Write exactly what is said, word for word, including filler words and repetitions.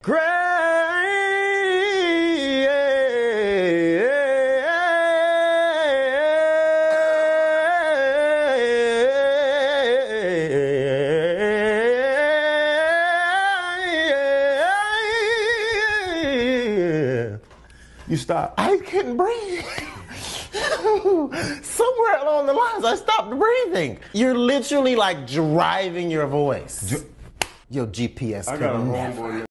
You stop. I couldn't breathe. Somewhere along the lines, I stopped breathing. You're literally like driving your voice. Your G P S I got a could never. homeboy.